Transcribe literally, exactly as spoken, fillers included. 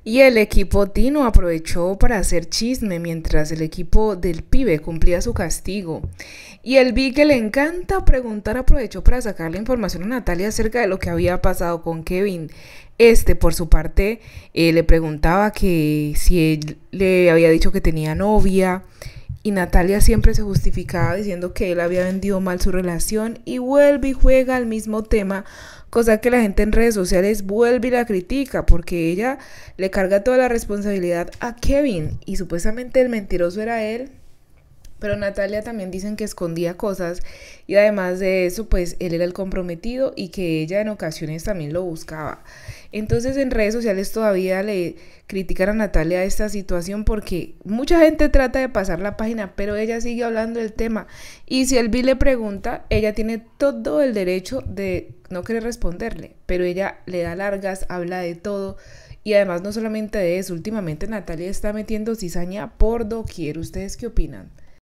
Y el equipo Tino aprovechó para hacer chisme mientras el equipo del pibe cumplía su castigo. Y el Vi, que le encanta preguntar, aprovechó para sacarle información a Natalia acerca de lo que había pasado con Kevin. Este, por su parte, eh, le preguntaba que si él le había dicho que tenía novia. Y Natalia siempre se justificaba diciendo que él había vendido mal su relación y vuelve y juega al mismo tema, cosa que la gente en redes sociales vuelve y la critica porque ella le carga toda la responsabilidad a Kevin y supuestamente el mentiroso era él. Pero Natalia también dicen que escondía cosas y además de eso, pues él era el comprometido y que ella en ocasiones también lo buscaba. Entonces en redes sociales todavía le critican a Natalia esta situación porque mucha gente trata de pasar la página, pero ella sigue hablando del tema. Y si el Vi le pregunta, ella tiene todo el derecho de no querer responderle, pero ella le da largas, habla de todo. Y además no solamente de eso, últimamente Natalia está metiendo cizaña por doquier. ¿Ustedes qué opinan?